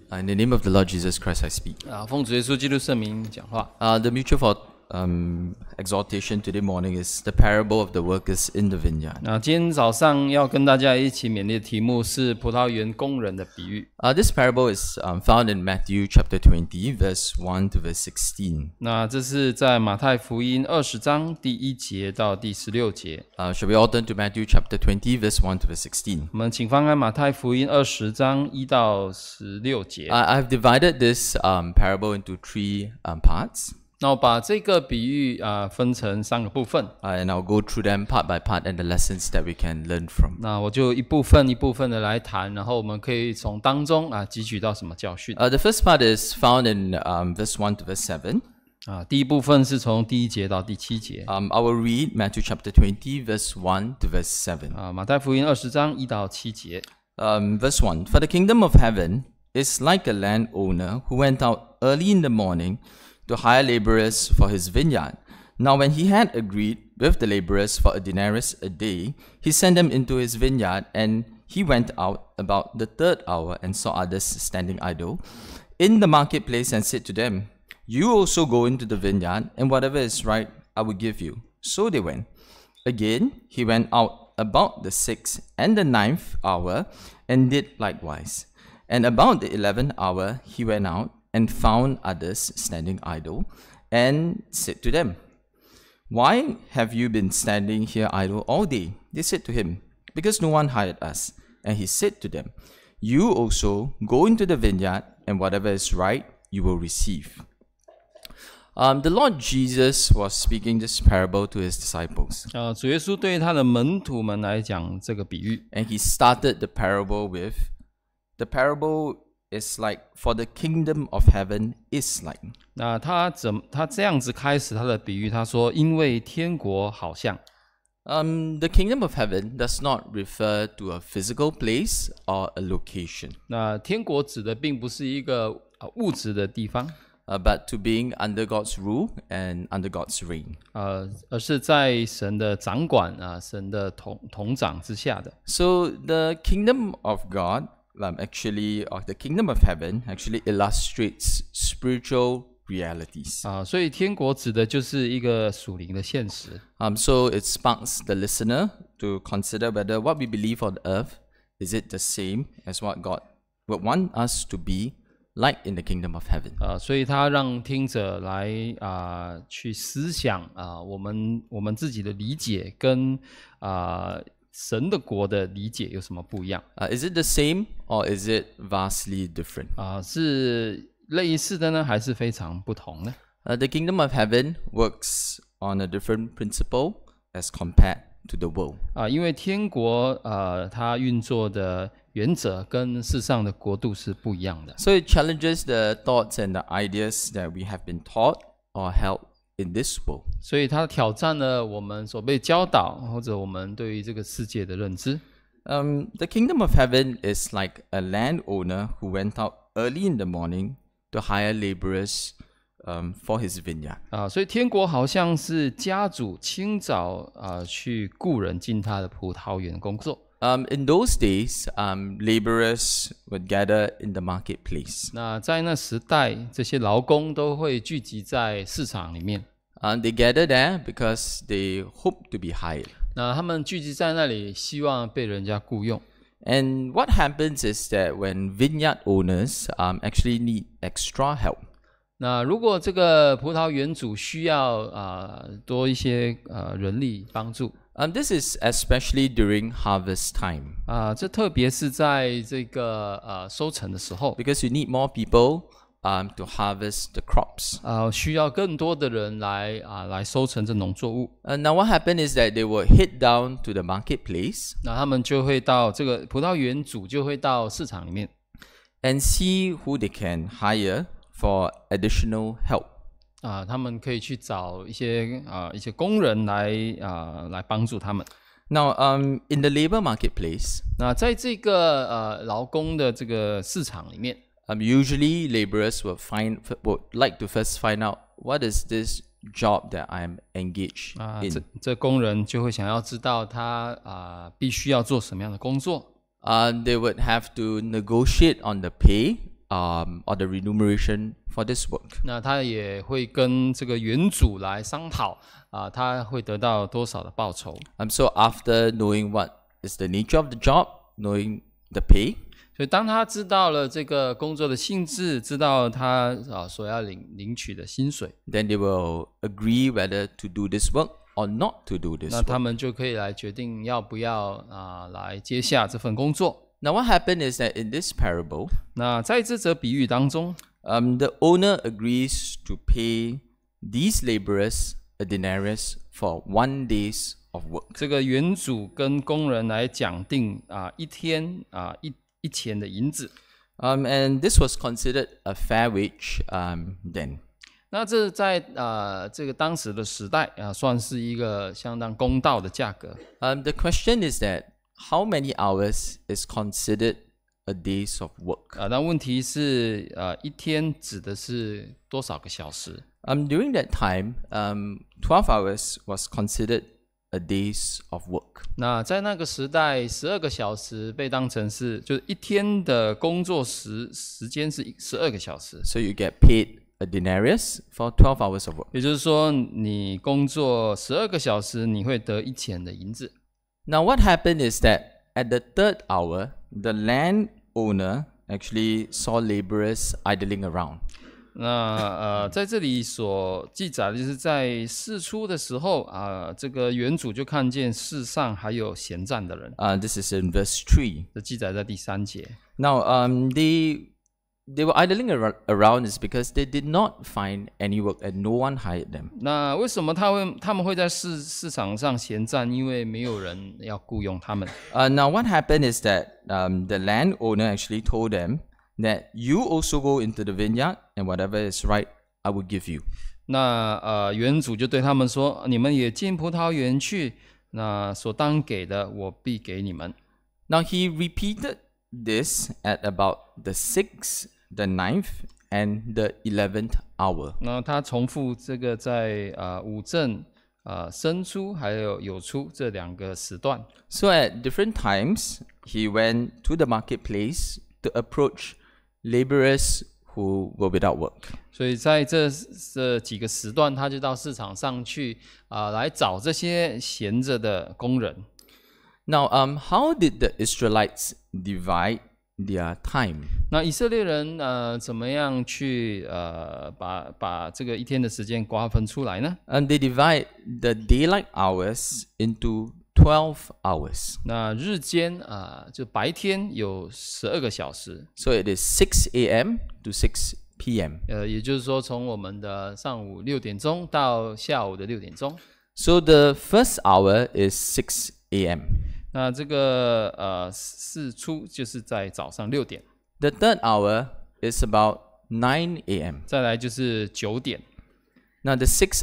In the name of the Lord Jesus Christ, I speak. 奉主耶稣基督圣名讲话。 The mutual for exhortation today morning is the parable of the workers in the vineyard. 今天早上要跟大家一起勉励的题目是葡萄园工人的比喻。 This parable is found in Matthew chapter 20, verse 1 to verse 16. 那这是在马太福音20章第1节到第16节。 Shall we all turn to Matthew chapter 20, verse 1 to verse 16? 我们请翻开马太福音20章1到16节。 I've divided this parable into three parts. 那我把这个比喻分成3个部分。 And I'll go through them part by part and the lessons that we can learn from. 那我就一部分一部分的来谈，然后我们可以从当中汲取到什么教训。 The first part is found in verse 1 to verse 7. 第一部分是从第1节到第7节。 I will read Matthew chapter 20, verse 1 to verse 7. 马太福音20章1到7节。 Verse 1. For the kingdom of heaven is like a landowner who went out early in the morning to hire laborers for his vineyard. Now when he had agreed with the laborers for a denarius a day, he sent them into his vineyard, and he went out about the 3rd hour and saw others standing idle in the marketplace and said to them, You also go into the vineyard, and whatever is right I will give you. So they went. Again he went out about the 6th and the 9th hour and did likewise. And about the 11th hour he went out and found others standing idle, and said to them, Why have you been standing here idle all day? They said to him, Because no one hired us. And he said to them, You also go into the vineyard, and whatever is right you will receive. The Lord Jesus was speaking this parable to his disciples. 主耶稣对他的门徒们来讲这个比喻。 And he started the parable with, the parable is like, for the kingdom of heaven is like. 那他这样子开始他的比喻，他说因为天国好像。 The kingdom of heaven does not refer to a physical place or a location. 那天国指的并不是一个物质的地方。 But to being under God's rule and under God's reign. 而是在神的掌管神的统掌之下的。 So the kingdom of God, actually, or the kingdom of heaven, actually illustrates spiritual realities. 所以天国指的就是一个属灵的现实。 So it sparks the listener to consider whether what we believe on earth, is it the same as what God would want us to be like in the kingdom of heaven. 所以他让听者来去思想我们自己的理解跟神的国的理解有什么不一样。 Is it the same or is it vastly different? 是类似的呢，还是非常不同呢 ？The kingdom of heaven works on a different principle as compared to the world. 因为天国它运作的原则跟世上的国度是不一样的。 So it challenges the thoughts and the ideas that we have been taught or held in this world. 所以它挑战了我们所被教导或者我们对于这个世界的认知。 The kingdom of heaven is like a landowner who went out early in the morning to hire laborers for his vineyard. 所以天国好像是家主清早去雇人进他的葡萄园工作。 In those days, laborers would gather in the marketplace. 那在那时代，这些劳工都会聚集在市场里面。 They gather there because they hope to be hired. 那他们聚集在那里，希望被人家雇用。 And what happens is that when vineyard owners actually need extra help. 那如果这个葡萄园主需要多一些人力帮助。 This is especially during harvest time. 这特别是在这个收成的时候。 Because you need more people to harvest the crops. 需要更多的人来收成这农作物。 Now what happened is that they would head down to the marketplace. 那他们就会到这个葡萄园主就会到市场里面 and see who they can hire for additional help. 他们可以去找一些工人来帮助他们。 Now, in the labor marketplace, 那在这个劳工的这个市场里面 usually laborers would like to first find out what is this job that I'm engaged in. 这工人就会想要知道他必须要做什么样的工作。 They would have to negotiate on the pay or the remuneration for this work. 那他也会跟这个原主来商讨他会得到多少的报酬。 So after knowing what is the nature of the job, knowing the pay, 所以当他知道了这个工作的性质，知道他所要领取的薪水， then they will agree whether to do this work or not to do this 那 work. 他们就可以来决定要不要来接下这份工作。 Now what happened is that in this parable, 那在这则比喻当中， the owner agrees to pay these laborers a denarius for 1 day's of work. 这个原主跟工人来讲定一天一钱的银子。 And this was considered a fair wage then. 那这在这个当时的时代算是一个相当公道的价格。 The question is that how many hours is considered a day's of work? 那问题是一天指的是多少个小时？ During that time, 12 hours was considered a day's of work. 那在那个时代，12个小时被当成是就是一天的工作时间是12个小时。 So you get paid a denarius for 12 hours of work. 也就是说，你工作12个小时，你会得1钱的银子。 Now what happened is that at the 3rd hour, the landowner actually saw laborers idling around. 那在这里所记载的就是在巳初的时候这个原主就看见世上还有闲站的人。 This is in verse 3. 这记载在第3节。 Now, they were idling around is because they did not find any work and no one hired them. 那为什么他们会在市场上闲站？因为没有人要雇佣他们。 Now, what happened is that the landowner actually told them that you also go into the vineyard and whatever is right, I will give you. 那原主就对他们说：“你们也进葡萄园去，那所当给的，我必给你们。” Now, he repeated this at about the 6th, the 9th, and the 11th hour. 那他重复这个在午正、申初还有酉初这2个时段。 So at different times, he went to the marketplace to approach laborers who were without work. 所以在这几个时段，他就到市场上去来找这些闲着的工人。 Now, how did the Israelites divide their time? 那以色列人怎么样去把这个一天的时间瓜分出来呢？ They divide the daylight hours into 12 hours. 那日间就白天有12个小时， So it is 6 a.m. to 6 p.m. 也就是说从我们的上午6点钟到下午的6点钟。 So the first hour is 6 a.m. 那这个巳初就是在早上6点， The third hour is about 9 a.m. 再来就是9点。 Now the sixth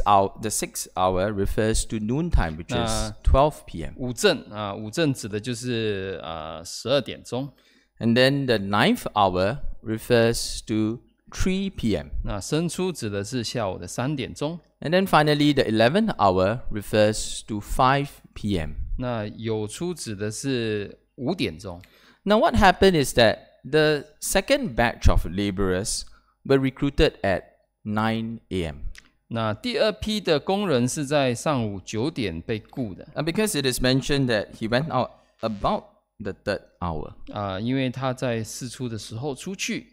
hour refers to noontime, which is 12 p.m. 午正指的就是12点钟。 And then the ninth hour refers to 3 p.m. 那申初指的是下午的3点钟。 And then finally, the 11th hour refers to 5 p.m. 那酉初指的是5点钟。 Now, what happened is that the second batch of laborers were recruited at 9 a.m. 那第2批的工人是在上午9点被雇的。 Because it is mentioned that he went out about the third hour. 因为他在巳初的时候出去。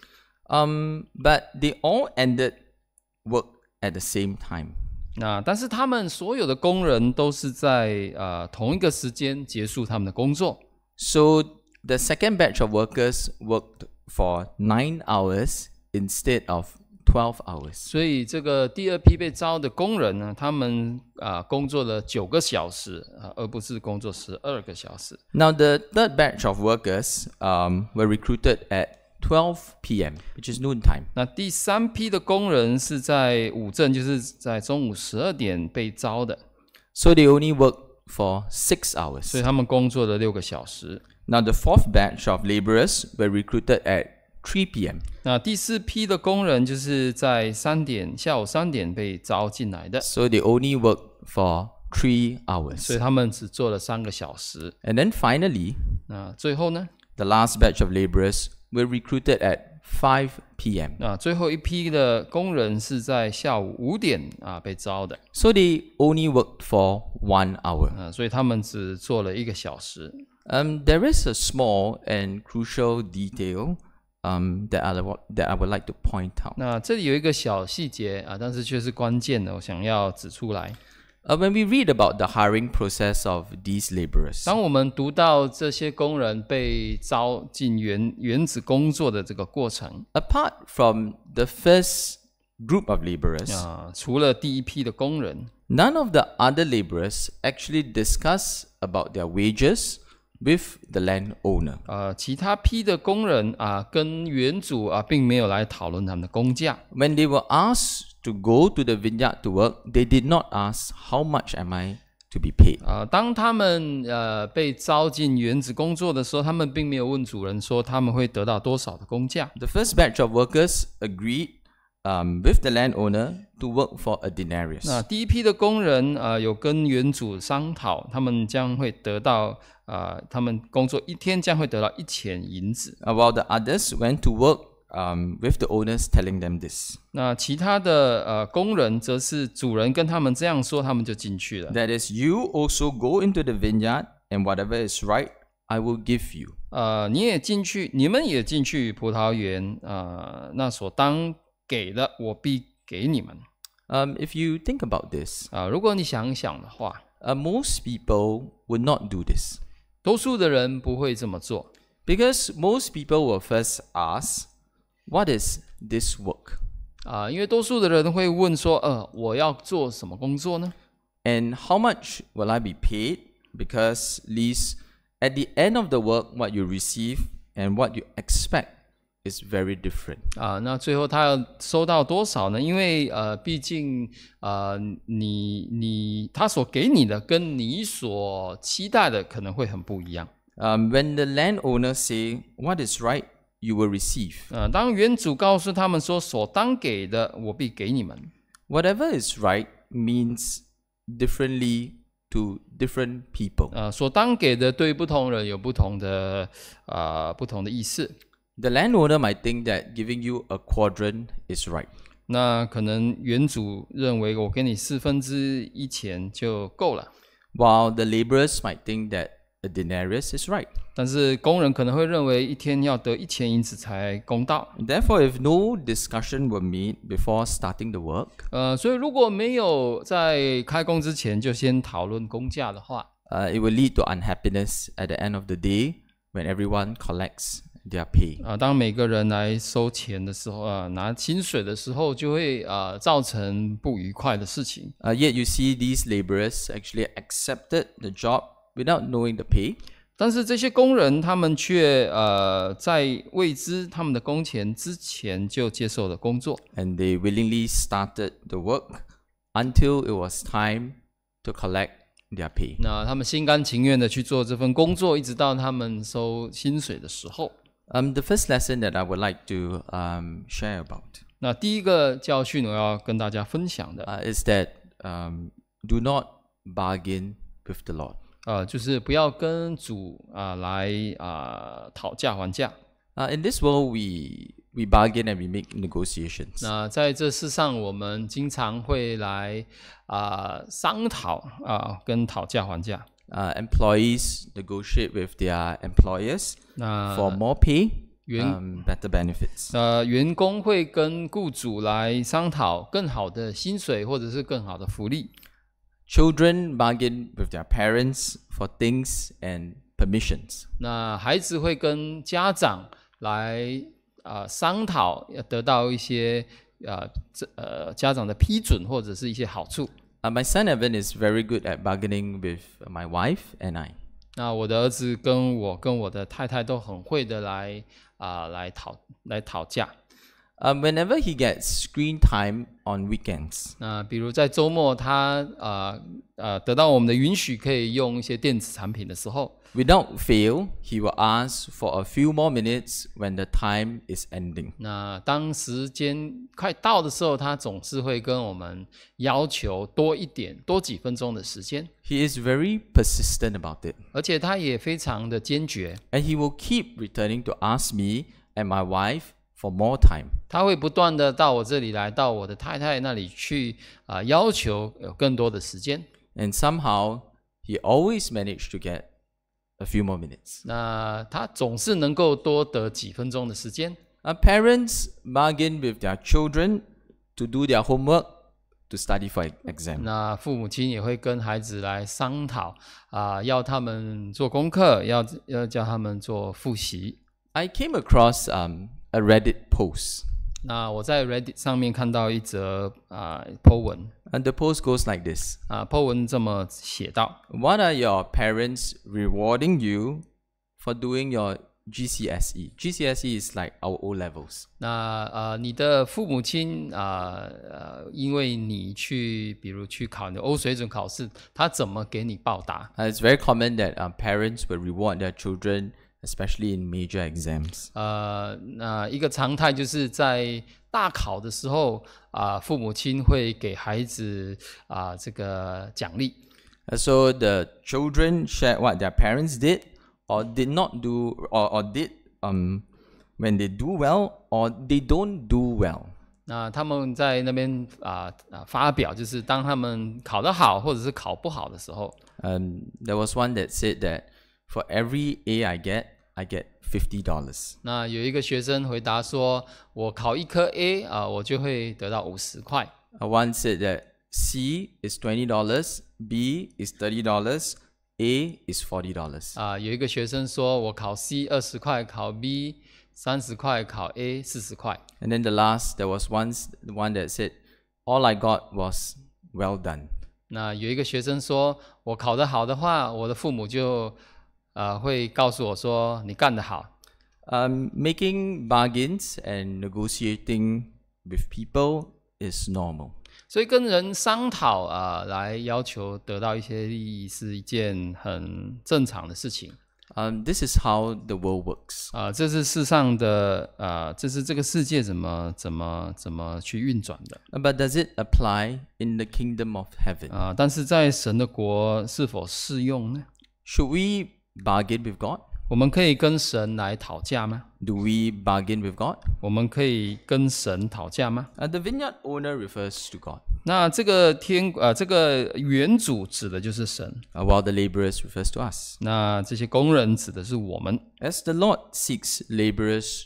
But they all ended work at the same time. 但是他们所有的工人都是在同一个时间结束他们的工作。 So the second batch of workers worked for 9 hours instead of 12 hours. 所以这个第2批被招的工人呢，他们工作了9个小时而不是工作12个小时。 Now the third batch of workers were recruited at 12 p.m., which is noontime. 那第3批的工人是在午正，就是在中午12点被招的。 So they only worked for 6 hours. 所以他们工作了6个小时。 Now the fourth batch of laborers were recruited at 3 p.m. 那第4批的工人就是在下午3点被招进来的。 So they only worked for 3 hours. 所以他们只做了3个小时。 And then finally, 那最后呢？ the last batch of laborers were recruited at 5 p.m. 那最后一批的工人是在下午5点被招的。 So they only worked for 1 hour. 所以他们只做了1个小时。 There is a small and crucial detail that I would like to point out. 那这里有一个小细节但是却是关键的，我想要指出来。 When we read about the hiring process of these laborers, 当我们读到这些工人被招进园子工作的这个过程 apart from the first group of laborers, 除了第一批的工人 none of the other laborers actually discuss about their wages with the landowner. 其他批的工人跟园主并没有来讨论他们的工价。 When they were asked to go to the vineyard to work, they did not ask how much am I to be paid. 当他们被招进园子工作的时候，他们并没有问主人说他们会得到多少的工价。 The first batch of workers agreed with the landowner to work for a denarius. 那第一批的工人有跟园主商讨，他们将会得到他们工作1天将会得到1钱银子。 While the others went to work with the owners telling them this. 那其他的工人则是主人跟他们这样说，他们就进去了。 That is, you also go into the vineyard, and whatever is right, I will give you. 你们也进去葡萄园那所当给的，我必给你们。 If you think about this, 如果你想一想的话， most people would not do this. 多数的人不会这么做， Because most people will first ask, what is this work? 因为多数的人会问说，我要做什么工作呢？ And how much will I be paid? Because at least at the end of the work, what you receive and what you expect is very different. 那最后他要收到多少呢？因为毕竟他所给你的跟你所期待的可能会很不一样。 When the landowner say what is right, you will receive. 当园主告诉他们说所当给的，我必给你们。 Whatever is right means differently to different people. 所当给的对不同人有不同的意思。 The landowner might think that giving you a quadrant is right. 那可能园主认为我给你1/4钱就够了， While the laborers might think that a denarius is right. 但是工人可能会认为1天要得1钱银子才公道。 Therefore, if no discussion were made before starting the work, 所以如果没有在开工之前就先讨论工价的话， it will lead to unhappiness at the end of the day when everyone collects their pay. 当每个人来收钱的时候，拿薪水的时候，就会造成不愉快的事情。 Yet you see these laborers actually accepted the job without knowing the pay. 但是这些工人他们却在未知他们的工钱之前就接受了工作， And they willingly started the work until it was time to collect their pay. 那他们心甘情愿的去做这份工作，一直到他们收薪水的时候。 The first lesson that I would like to share about 那第一个教训我要跟大家分享的， is that do not bargain with the Lord. 就是不要跟主来讨价还价。 In this world, we bargain and we make negotiations. 那在这世上，我们经常会来商讨跟讨价还价。 Employees negotiate with their employers 那 for more pay, 员 better benefits. 员工会跟雇主来商讨更好的薪水或者是更好的福利。 Children bargain with their parents for things and permissions. 那孩子会跟家长来商讨，得到一些家长的批准或者是一些好处。 My son Evan is very good at bargaining with my wife and I. 那我的儿子跟我的太太都很会的来讨价。 Whenever he gets screen time on weekends, 那比如在周末他得到我们的允许，可以用一些电子产品的时候， without fail, he will ask for a few more minutes when the time is ending. 那当时间快到的时候，他总是会跟我们要求多几分钟的时间， He is very persistent about it. 而且他也非常的坚决。 And he will keep returning to ask me and my wife for more time. 他会不断的到我这里来，到我的太太那里去要求有更多的时间。 And somehow, he always managed to get a few more minutes. 那他总是能够多得几分钟的时间。 Parents bargain with their children to do their homework, to study for exam. 那父母亲也会跟孩子来商讨要他们做功课，要叫他们做复习。 I came across a Reddit post. 那我在 Reddit 上面看到一则po 文， And the post goes like this. po 文这么写道 What are your parents rewarding you for doing your GCSE? GCSE is like our O levels. 那你的父母亲因为你比如去考你的 O 水准考试，他怎么给你报答？ It's very common that parents will reward their children, especially in major exams. 那一个常态就是在大考的时候父母亲会给孩子这个奖励。 So the children share what their parents did or did not do, or did when they do well or they don't do well. 那他们在那边发表，就是当他们考得好或者是考不好的时候。 There was one that said that for every A I get $50. 那有一个学生回答说，我考一科 A 我就会得到50块。 One said that C is $20, B is $30, A is $40. 有一个学生说，我考 C 20块，考 B 30块，考 A 40块。 And then there was one that said, all I got was well done. 那有一个学生说，我考得好的话，我的父母就会告诉我说，你干得好。 Making bargains and negotiating with people is normal. 所以跟人商讨来要求得到一些利益是一件很正常的事情。 This is how the world works. 这是世上的这是这个世界怎么去运转的。 But does it apply in the kingdom of heaven? 但是在神的国是否适用呢？ Should we bargain with God? 我们可以跟神来讨价吗？ Do we bargain with God? 我们可以跟神讨价吗？ The vineyard owner refers to God, 那这个这个园主指的就是神， while the laborers refers to us. 那这些工人指的是我们。 As the Lord seeks laborers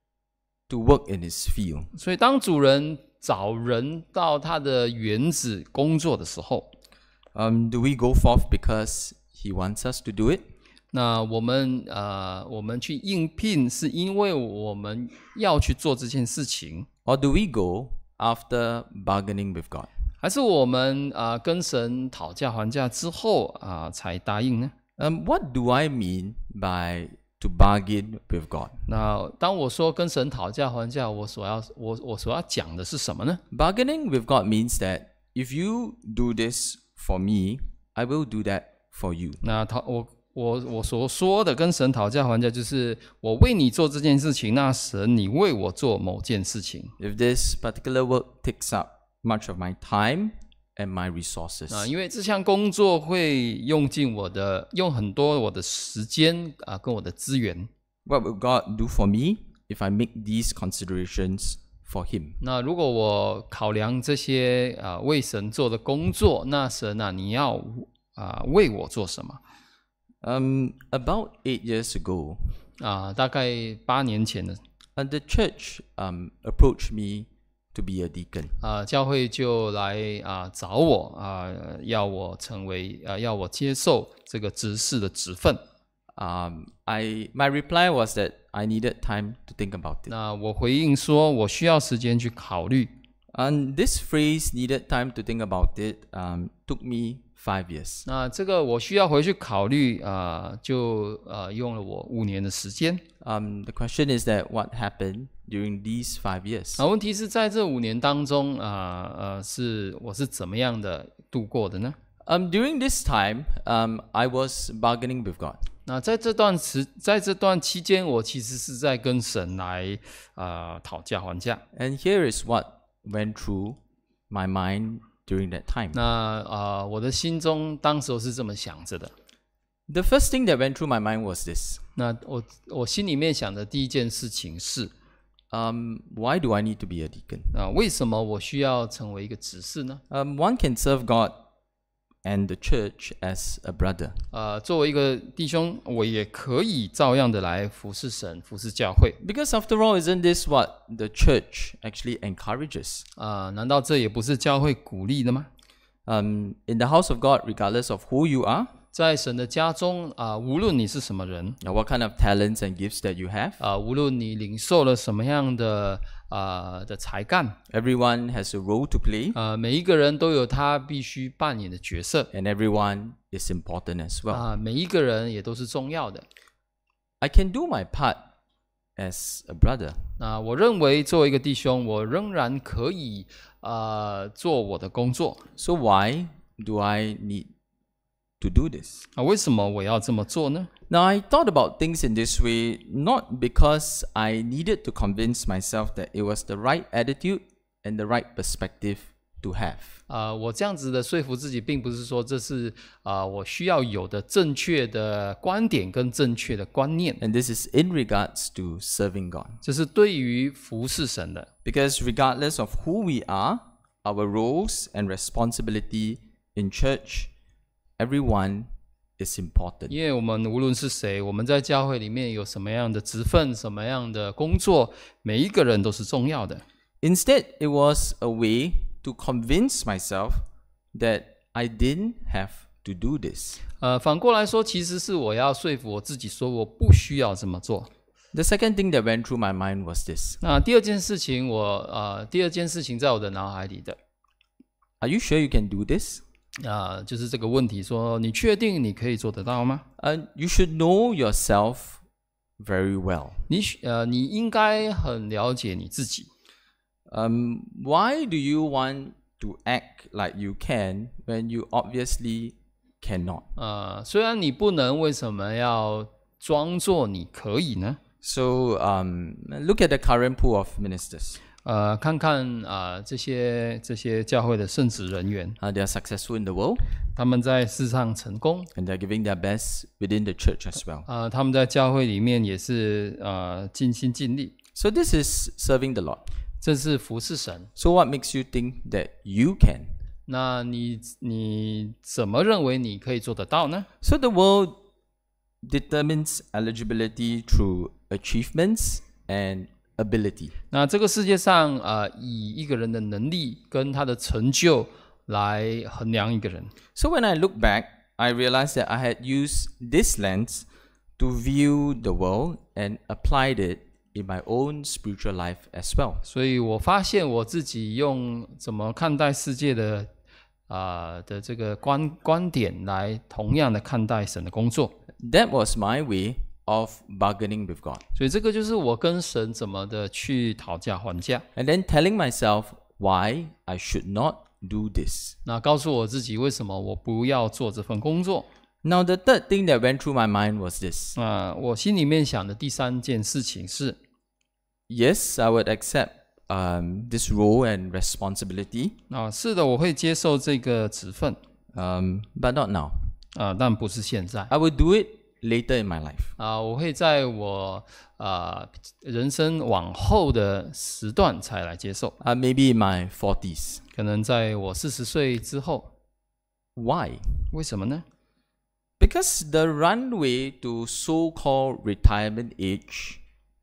to work in his field, 所以当主人找人到他的园子工作的时候， do we go forth because he wants us to do it? 那我们去应聘是因为我们要去做这件事情， Or do we go after bargaining with God? 还是我们跟神讨价还价之后才答应呢？ What do I mean by to bargain with God? 那当我说跟神讨价还价，我所要讲的是什么呢？ Bargaining with God means that if you do this for me, I will do that for you. 那我所说的跟神讨价还价，就是我为你做这件事情，那神你为我做某件事情。 If this particular work takes up much of my time and my resources, 因为这项工作会用很多我的时间跟我的资源。 what will God do for me if I make these considerations for Him? 那如果我考量这些为神做的工作，那神你要为我做什么？ About 8 years ago, 大概8年前的 the church approached me to be a deacon. 教会就来找我要我接受这个执事的职分。 My reply was that I needed time to think about it. 那我回应说，我需要时间去考虑。 And this phrase "needed time to think about it" took me 5 years. 那这个我需要回去考虑就用了我5年的时间。 The question is that what happened during these 5 years? 问题是在这5年当中我是怎么样的度过的呢？ During this time, I was bargaining with God. 那在这段期间，我其实是在跟神来讨价还价。 And here is what went through my mind during that time. 那我的心中当时是这么想着的。 The first thing that went through my mind was this. 那我心里面想的第一件事情是 why do I need to be a deacon? 为什么我需要成为一个执事呢？ One can serve God and the church as a brother. 作为一个弟兄，我也可以照样的来服侍神、服侍教会。 Because after all, isn't this what the church actually encourages? 难道这也不是教会鼓励的吗？ In the house of God, regardless of who you are, 在神的家中无论你是什么人， what kind of talents and gifts that you have, 无论你领受了什么样的才干， everyone has a role to play, 每一个人都有他必须扮演的角色， and everyone is important as well. 每一个人也都是重要的。 I can do my part as a brother. 我认为作为一个弟兄，我仍然可以做我的工作。 So why do I need to do this? 为什么我要这么做呢？ Now, I thought about things in this way not because I needed to convince myself that it was the right attitude and the right perspective to have. 我这样子的说服自己，并不是说这是我需要有的正确的观点跟正确的观念， And this is in regards to serving God. 这是对于服侍神的。 Because regardless of who we are, our roles and responsibility in church, everyone is important. 因为我们无论是谁，我们在教会里面有什么样的职分、什么样的工作，每一个人都是重要的。 Instead, it was a way to convince myself that I didn't have to do this. 反过来说，其实是我要说服我自己，说我不需要这么做。 The second thing that went through my mind was this. 那第二件事情，第二件事情在我的脑海里的 Are you sure you can do this? 就是这个问题，说你确定你可以做得到吗？ You should know yourself very well. 你应该很了解你自己。 Why do you want to act like you can when you obviously cannot? 虽然你不能，为什么要装作你可以呢？ So look at the current pool of ministers. 看看这些教会的圣职人员， They are successful in the world 他们在世上成功， and they're giving their best within the church as well. 他们在教会里面也是尽心尽力， So this is serving the Lord. 这是服侍神。 So what makes you think that you can? 那你怎么认为你可以做得到呢？ So the world determines eligibility through achievements and ability. 那这个世界上以一个人的能力跟他的成就来衡量一个人。 So when I look back, I realized that I had used this lens to view the world and applied it in my own spiritual life as well. 所以我发现我自己用怎么看待世界的这个观点来同样的看待神的工作。 That was my way of bargaining with God. 所以这个就是我跟神怎么的去讨价还价。 And then telling myself why I should not do this. 那告诉我自己为什么我不要做这份工作。 Now the third thing that went through my mind was this. 我心里面想的第三件事情是， Yes, I would accept this role and responsibility, 是的，我会接受这个职分， but not now. 但不是现在。 I will do it later in my life. 我会在我人生往后的时段才来接受， Maybe in my 40s. 可能在我40岁之后。 Why? 为什么呢？ Because the runway to so-called retirement age,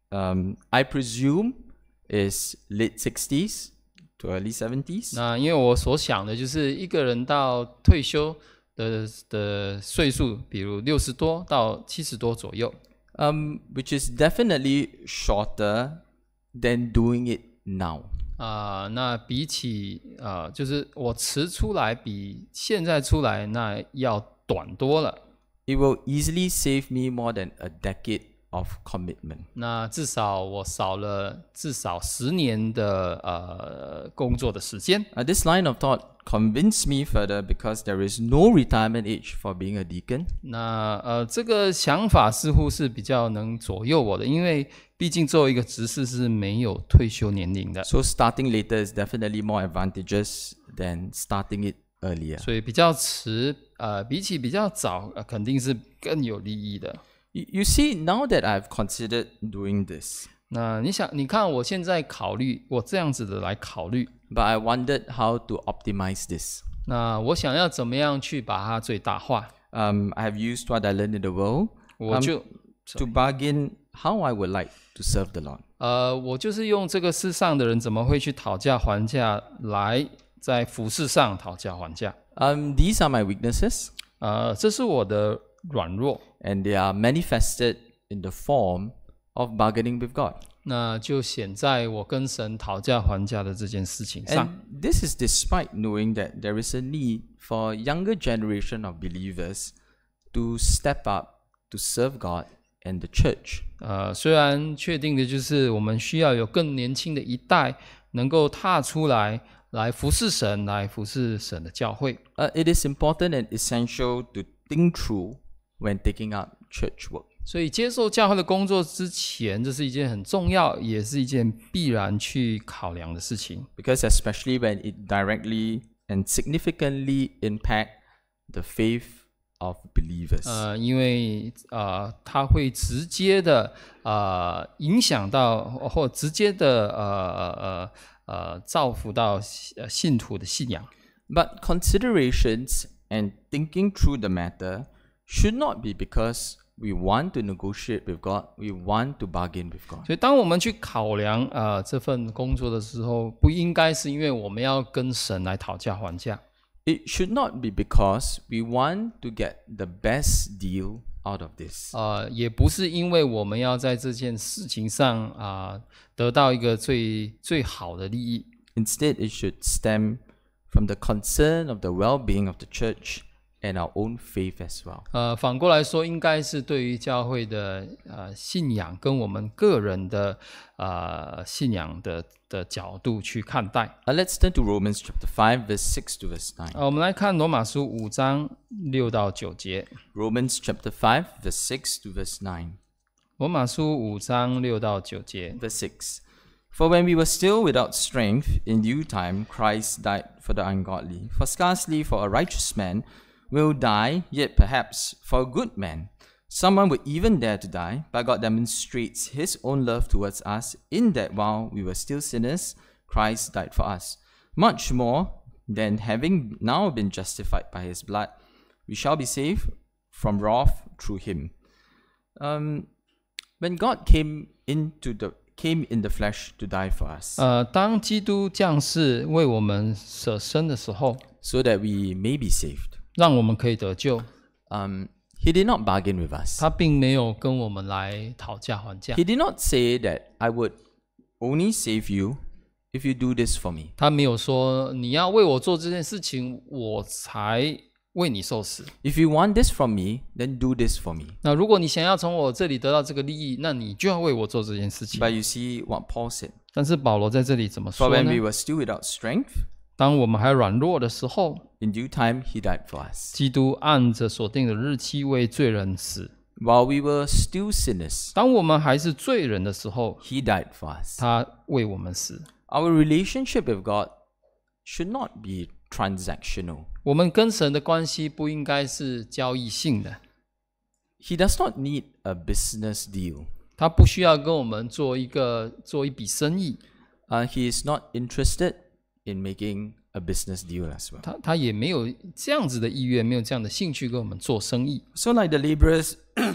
I presume, is late 60s to early 70s. 那因为我所想的就是一个人到退休的岁数，比如60多到70多左右， which is definitely shorter than doing it now. 那比起就是我迟出来比现在出来那要短多了。 It will easily save me more than a decade of commitment. 那至少我少了至少10年的工作的时间。 This line of thought convinced me further because there is no retirement age for being a deacon. 那这个想法似乎是比较能左右我的，因为毕竟作为一个执事是没有退休年龄的， So starting later is definitely more advantageous than starting it earlier. 所以比较迟比起比较早肯定是更有利益的。 You see, now that I've considered doing this, 那你看我现在考虑，我这样子的来考虑， but I wondered how to optimize this. 那我想要怎么样去把它最大化？ I have used what I learned in the world 我就 to bargain how I would like to serve the Lord. 我就是用这个世上的人怎么会去讨价还价，来在服事上讨价还价。 These are my weaknesses, 这是我的软弱， and they are manifested in the form of bargaining with God. 那就显在我跟神讨价还价的这件事情上。 And this is despite knowing that there is a need for a younger generation of believers to step up to serve God and the church. 虽然确定的就是我们需要有更年轻的一代能够踏出来服侍神，来服侍神的教会。 It is important and essential to think through when taking up church work. 所以接受教会的工作之前，这是一件很重要，也是一件必然去考量的事情。 Because especially when it directly and significantly impact the faith of believers. 因为它会直接的影响到，或直接的造福到信徒的信仰。 But considerations and thinking through the matter should not be because we want to negotiate with God, we want to bargain with God. 所以，当我们去考量这份工作的时候，不应该是因为我们要跟神来讨价还价。 It should not be because we want to get the best deal out of this. 也不是因为我们要在这件事情上得到一个最好的利益。 Instead, it should stem from the concern of the well-being of the church and our own faith as well. 反过来说，应该是对于教会的信仰跟我们个人的信仰的角度去看待。 Let's turn to Romans chapter 5, verse 6 to verse 9. 我们来看罗马书5章6到9节。 Romans chapter 5, verse 6 to verse 9. 罗马书5章6到9节。 Verse 6. For when we were still without strength, in due time Christ died for the ungodly. For scarcely for a righteous man will die, yet perhaps for a good man someone would even dare to die. But God demonstrates his own love towards us in that while we were still sinners, Christ died for us. Much more than having now been justified by his blood, we shall be saved from wrath through him. When God came in the flesh to die for us, 当基督降世为我们舍身的时候， so that we may be saved, 让我们可以得救。 he did not bargain with us. 他并没有跟我们来讨价还价。 He did not say that I would only save you if you do this for me. 他没有说你要为我做这件事情，我才为你受死。 If you want this from me, then do this for me. 那如果你想要从我这里得到这个利益，那你就要为我做这件事情。 But you see what Paul said. 但是保罗在这里怎么 For 说 when 呢 we？were still without strength, 当我们还软弱的时候， in due time he died for us. 基督按着所定的日期为罪人死。 While we were still sinners, 当我们还是罪人的时候， he died for us. 他为我们死。 Our relationship with God should not be transactional. 我们跟神的关系不应该是交易性的， He does not need a business deal. 他不需要跟我们做一笔生意， He is not interested in making a business deal as well. 他也没有这样子的意愿，没有这样的兴趣跟我们做生意。 So like the laborers,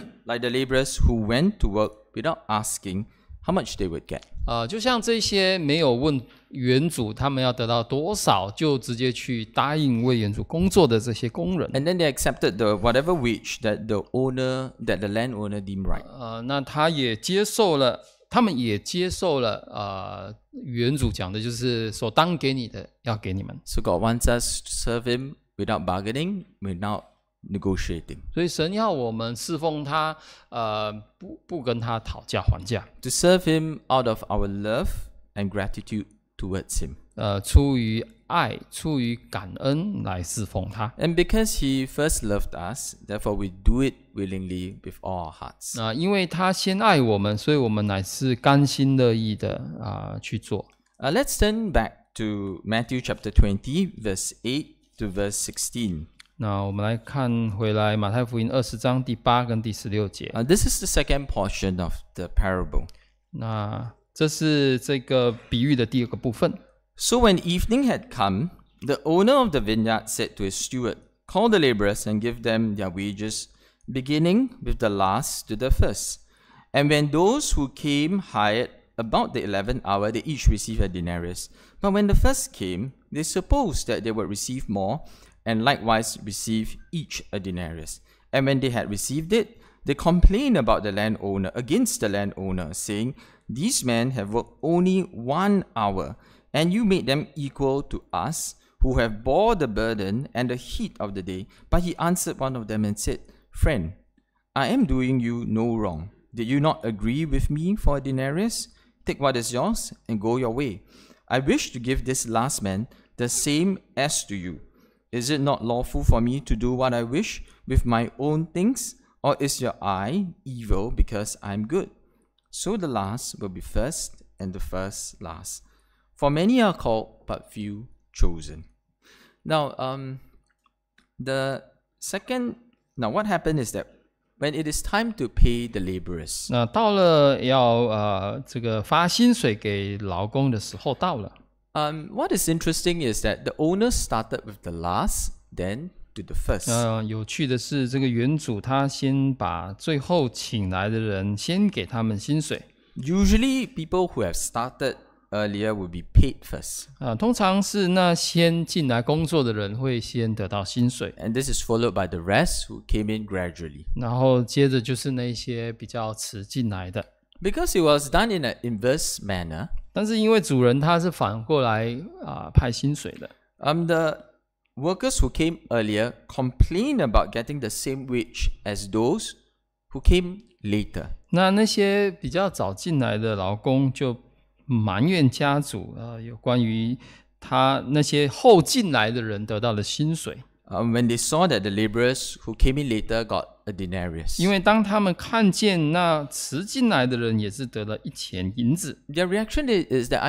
who went to work without asking how much they would get. 就像这些没有问原主他们要得到多少，就直接去答应为原主工作的这些工人， And then they accepted the whatever wage that the landowner deemed right. 那他也接受了，他们也接受了原主讲的就是所当给你的要给你们。 So God wants us to serve him without bargaining, without negotiating. 所以神要我们侍奉他，不跟他讨价还价， To serve him out of our love and gratitude towards him. 出于爱，出于感恩来侍奉他。 And because he first loved us, therefore we do it willingly with all our hearts. 因为他先爱我们，所以我们乃是甘心乐意的去做。 Let's turn back to Matthew chapter 20, verse 8 to verse 16. 那我们来看回来马太福音20章第8跟第16节。 This is the second portion of the parable. 那这是这个比喻的第二个部分。 So when evening had come, the owner of the vineyard said to his steward, Call the laborers and give them their wages, beginning with the last to the first. And when those who came hired about the 11th hour, they each received a denarius. But when the first came, they supposed that they would receive more, and likewise receive each a denarius. And when they had received it, they complained about the landowner against the landowner, saying, These men have worked only 1 hour, and you made them equal to us, who have bore the burden and the heat of the day. But he answered one of them and said, Friend, I am doing you no wrong. Did you not agree with me for a denarius? Take what is yours and go your way. I wish to give this last man the same as to you. Is it not lawful for me to do what I wish with my own things? Or is your eye evil because I am good? So the last will be first, and the first last. For many are called, but few chosen. Now, what happened is that when it is time to pay the laborers, 那到了要这个发薪水给劳工的时候到了。 what is interesting is that the owner started with the last, then to the first. 有趣的是，这个原主他先把最后请来的人先给他们薪水。 Usually, people who have started earlier will be paid first. 通常是那先进来工作的人会先得到薪水， And this is followed by the rest who came in gradually. 然后接着就是那些比较迟进来的。 Because it was done in an inverse manner, 但是因为主人他是反过来派薪水的， the workers who came earlier complained about getting the same wage as those who came later. 那些比较早进来的劳工就埋怨家主有关于他那些后进来的人得到的薪水。 When they saw that the laborers who came in later got a denarius, 因为当他们看见那迟进来的人也是得了1钱银子， their reaction is that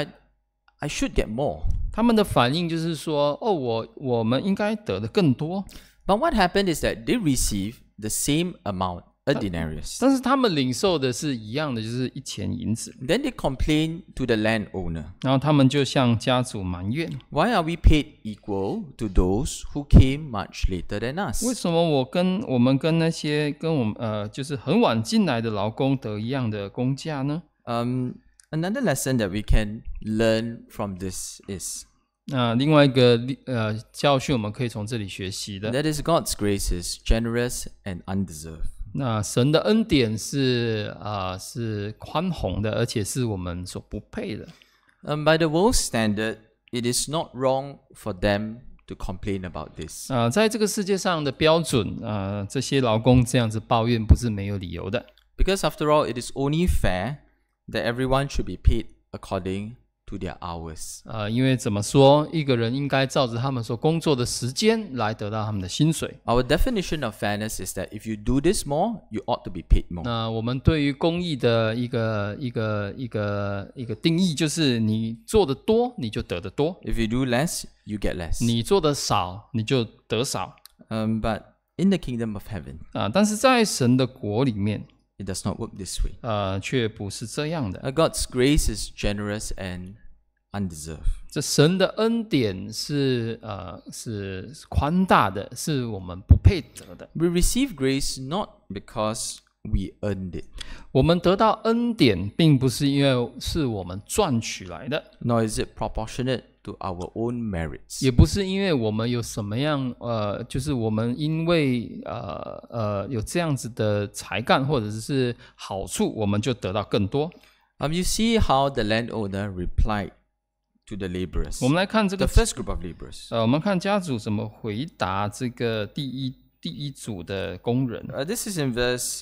I should get more. 他们的反应就是说，我们应该得的更多。 But what happened is that they received the same amount, a denarius. 但是他们领受的是一样的，就是1钱银子。 Then they complained to the landowner. 然后他们就向家主埋怨， Why are we paid equal to those who came much later than us? 为什么我们跟那些跟我们就是很晚进来的劳工得一样的工价呢？ Another lesson that we can learn from this is 另外一个教训，我们可以从这里学习的。 that is God's grace is generous and undeserved. 那神的恩典是宽宏的，而且是我们所不配的。 By the world's standard, it is not wrong for them to complain about this. 在这个世界上的标准，这些劳工这样子抱怨不是没有理由的。 Because after all, it is only fair that everyone should be paid according to their hours. 因为怎么说，一个人应该照着他们所工作的时间来得到他们的薪水。 Our definition of fairness is that if you do this more, you ought to be paid more. 那我们对于公义的一个定义，就是你做的多，你就得的多； If you do less, you get less. 你做的少，你就得少。 But in the kingdom of heaven, 但是在神的国里面， it does not work this way. 却不是这样的。 God's grace is generous and undeserved. 这神的恩典是宽大的，是我们不配得的。 We receive grace not because we earned it, 我们得到恩典，并不是因为是我们赚取来的， nor is it proportionate to our own merits. 也不是因为我们有什么样就是我们因为有这样子的才干或者是好处，我们就得到更多。 You see how the landowner replied to the laborers. 我们来看这 The 个 first group of laborers. 我们看家主怎么回答这个第一组的工人。 This is in verse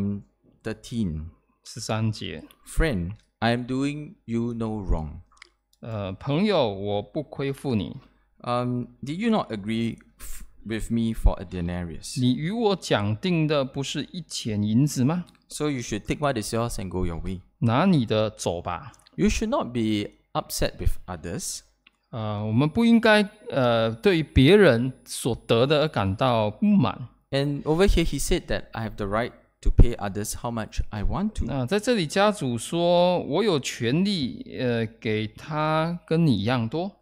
13. 13节， Friend, I am doing you no wrong. 朋友，我不亏负你， Did you not agree with me for a denarius? 你与我讲定的不是1钱银子吗？ So you should take what is yours and go your way. 拿你的走吧。 You should not be upset with others. 我们不应该对于别人所得的而感到不满。 And over here he said that I have the right to pay others how much I want to. 那在这里，家主说：“我有权利，给他跟你一样多。”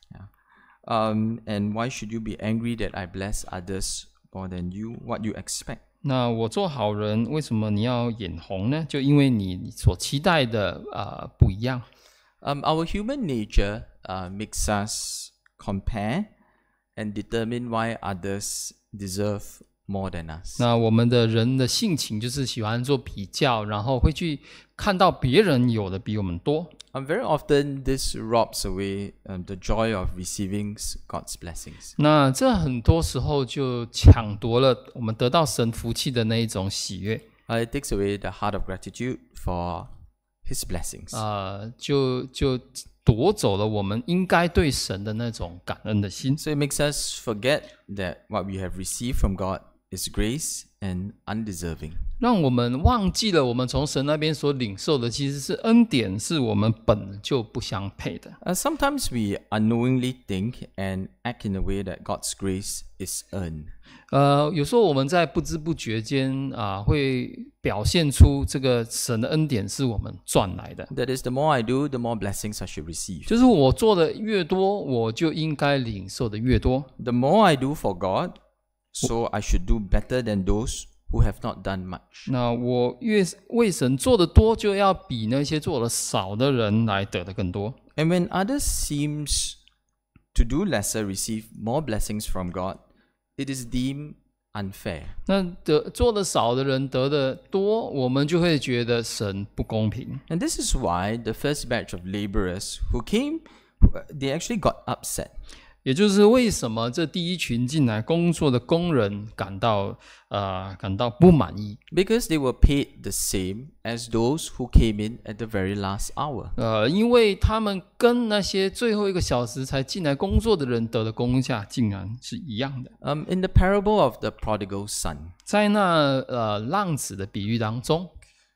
And why should you be angry that I bless others more than you? What you expect? 那我做好人，为什么你要眼红呢？就因为你所期待的不一样。 Our human nature makes us compare and determine why others deserve more than us. 那我们的人的性情就是喜欢做比较，然后会去看到别人有的比我们多。 Very often this robs away the joy of receiving God's blessings. 那这很多时候就抢夺了我们得到神福气的那一种喜悦。 It takes away the heart of gratitude for His blessings. 就夺走了我们应该对神的那种感恩的心。 So it makes us forget that what we have received from God is grace and undeserving. 让我们忘记了我们从神那边所领受的其实是恩典，是我们本就不相配的。 Sometimes we unknowingly think and act in a way that God's grace is earned. 有时候我们在不知不觉间会表现出这个神的恩典是我们赚来的。 That is, the more I do, the more blessings I should receive. 就是我做的越多，我就应该领受的越多。 The more I do for God, so I should do better than those who have not done much. 那我越为神做的多，就要比那些做的少的人来得的更多。 And when others seems to do lesser receive more blessings from God, it is deemed unfair. 那做的少的人得的多，我们就会觉得神不公平。 And this is why the first batch of laborers who came, they actually got upset. 也就是为什么这第一群进来工作的工人感到不满意。 Because they were paid the same as those who came in at the very last hour. 因为他们跟那些最后1个小时才进来工作的人得的工价竟然是一样的。 In the parable of the prodigal son, 在那浪子的比喻当中，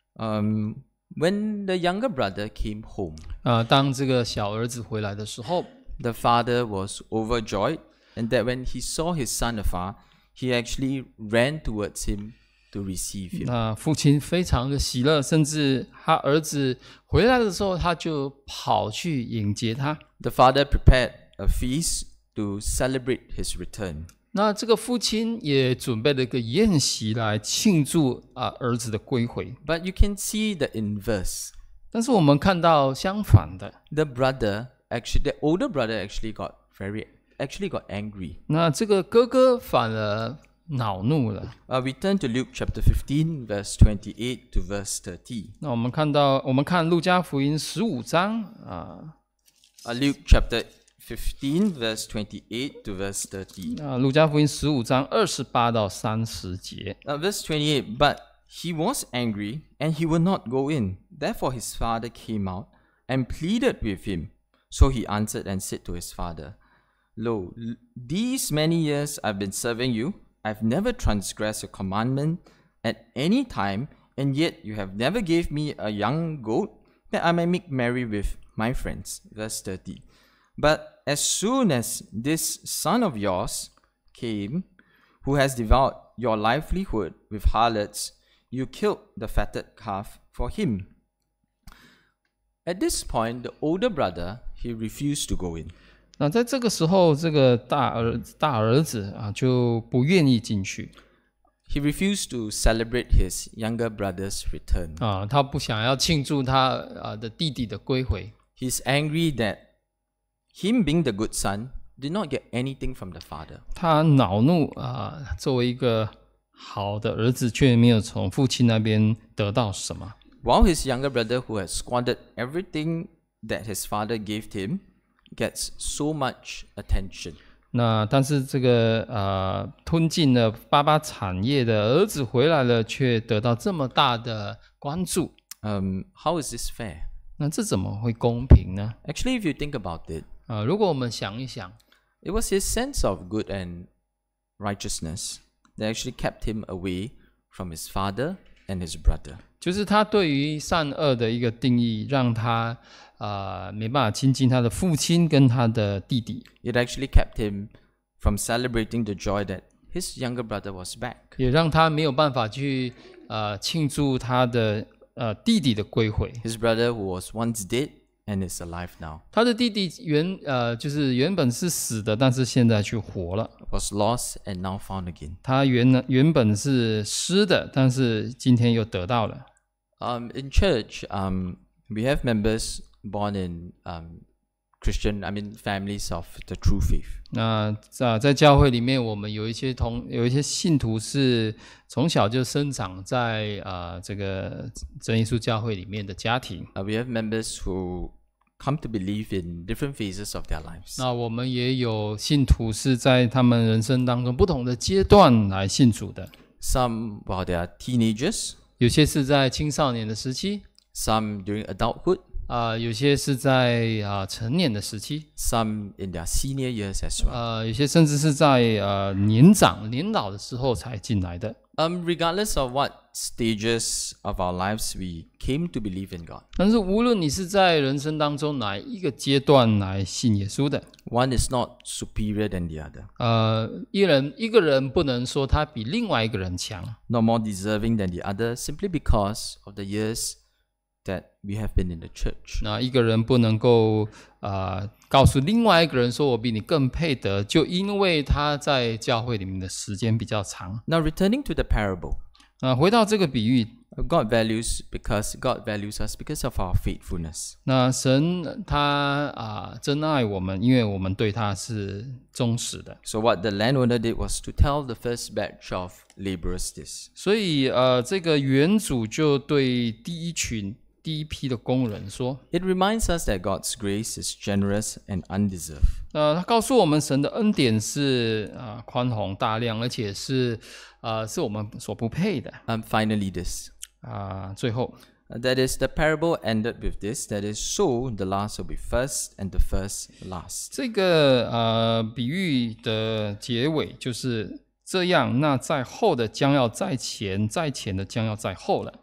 when the younger brother came home, 当这个小儿子回来的时候， the father was overjoyed, and that when he saw his son afar, he actually ran towards him to receive him. 那父亲非常的喜乐，甚至他儿子回来的时候，他就跑去迎接他。 The father prepared a feast to celebrate his return. 那这个父亲也准备了一个宴席来庆祝儿子的归回。 But you can see the inverse. 但是我们看到相反的， The older brother actually got angry. 那这个哥哥反而恼怒了。 We turn to Luke chapter 15, verse 28 to verse 30. 那我们看路加福音15章 Luke chapter 15, verse 28 to verse 30. 路加福音15章28到30节。 Verse 28, but he was angry and he would not go in. Therefore his father came out and pleaded with him. So he answered and said to his father, Lo, these many years I've been serving you. I've never transgressed your commandment at any time, and yet you have never gave me a young goat that I may make merry with my friends. Verse 30. But as soon as this son of yours came, who has devoured your livelihood with harlots, you killed the fatted calf for him. At this point, the older brother, he refused to go in. 那在这个时候，这个大儿子就不愿意进去。 He refused to celebrate his younger brother's return. 他不想要庆祝他的弟弟的归回。 He's angry that him being the good son did not get anything from the father. 他恼怒作为一个好的儿子，却没有从父亲那边得到什么。 While his younger brother, who has squandered everything that his father gave him, gets so much attention. 那但是这个吞进了爸爸产业的儿子回来了，却得到这么大的关注。 How is this fair? 那这怎么会公平呢？ Actually, if you think about it, 如果我们想一想， it was his sense of good and righteousness that actually kept him away from his father and his brother. 就是他对于善恶的一个定义，让他没办法亲近他的父亲跟他的弟弟。 It actually kept him from celebrating the joy that his younger brother was back. 也让他没有办法去庆祝他的弟弟的归回。 His brother who was once dead and is alive now, 他的弟弟就是原本是死的，但是现在却活了。 was lost and now found again. 他原本是失的，但是今天又得到了。 In church, we have members born in Christian, families of the true faith. 那在教会里面，我们有一些信徒是从小就生长在这个真耶稣教会里面的家庭。 We have members who come to believe in different phases of their lives. 那我们也有信徒是在他们人生当中不同的阶段来信主的。 Some while they are teenagers, 有些是在青少年的时期， some during adulthood, 有些是在成年的时期， some in their senior years as well. 有些甚至是在年老的时候才进来的。 Regardless of what stages of our lives we came to believe in God, 但是无论你是在人生当中哪一个阶段来信耶稣的， one is not superior than the other, 一个人不能说他比另外一个人强， nor more deserving than the other, simply because of the years that we have been in the church. 那一个人不能够告诉另外一个人说我比你更配得，就因为他在教会里面的时间比较长。 Now, returning to the parable, 回到这个比喻， God values us because of our faithfulness. 那神他真爱我们，因为我们对他是忠实的。 So what the landowner did was to tell the first batch of laborers this. 所以这个园主就对第一批的工人说， It reminds us that God's grace is generous and undeserved. 他告诉我们神的恩典是宽宏大量，而且是我们所不配的。 Finally, this. 最后 That is, the parable ended with this. That is, so the last will be first, and the first last. 这个比喻的结尾就是这样，那在后的将要在前，在前的将要在后了。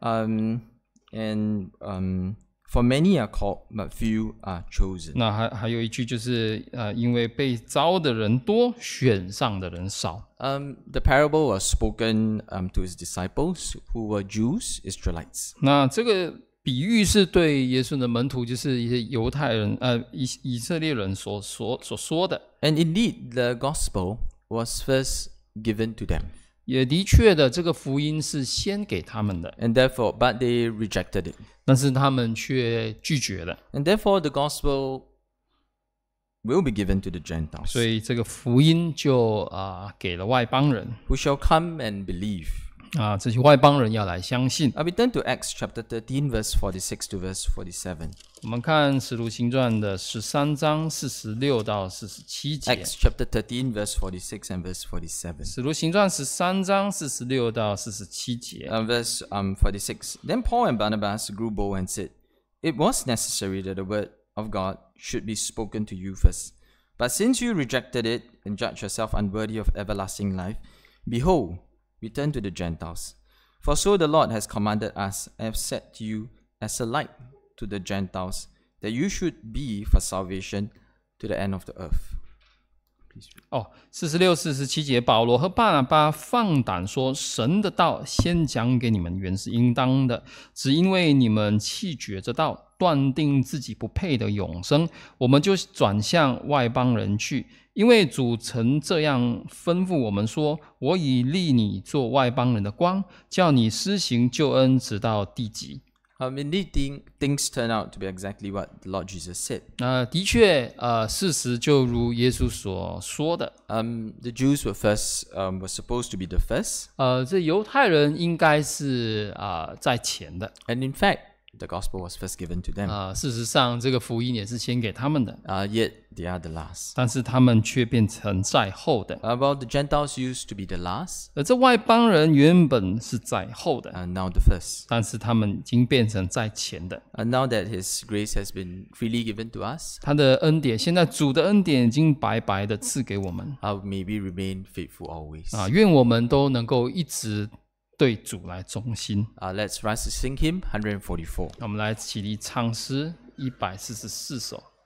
For many are called, but few are chosen. 那还有一句就是因为被招的人多，选上的人少。 The parable was spoken to his disciples who were Jews, Israelites. 那这个比喻是对耶稣的门徒，就是一些犹太人以色列人所说的。 And indeed, the gospel was first given to them. 也的确的，这个福音是先给他们的， And therefore, but they rejected it. 但是他们却拒绝了。 And therefore, the gospel will be given to the Gentiles, 所以这个福音就给了外邦人 who shall come and believe. 这些外邦人要来相信。 We turn to Acts chapter 13, verse 46 to verse 47. 我们看《使徒行传》的13章46到47节。 Acts chapter 13, verse 46 and verse 47. 使徒行传13章46到47节。 Verse 46. Then Paul and Barnabas grew bold and said, It was necessary that the word of God should be spoken to you first. But since you rejected it and judged yourself unworthy of everlasting life, behold, we turn to the Gentiles. For so the Lord has commanded us, I have set you as a light to the Gentiles, that you should be for salvation to the end of the earth. 46、47节，保罗和巴拿巴放胆说，神的道先讲给你们，原是应当的，只因为你们弃绝这道，断定自己不配的永生，我们就转向外邦人去。因为主曾这样吩咐我们说，我已立你做外邦人的光，叫你施行救恩，直到地极。 Indeed, things turn out to be exactly what the Lord Jesus said. 的确，事实就如耶稣所说的。 The Jews were supposed to be the first. 这犹太人应该是在前的。 And in fact, the gospel was first given to them. 事实上，这个福音也是先给他们的。 Yet they are the last. 但是他们却变成在后的。 Well, the Gentiles used to be the last. 而这外邦人原本是在后的， And now the first. 但是他们已经变成在前的。 And now that His grace has been freely given to us, 他的恩典，现在主的恩典已经白白的赐给我们。 may we remain faithful always. 愿我们都能够一直对主来忠心。 Let's rise to sing hymn 144. 我们来起立唱诗144首。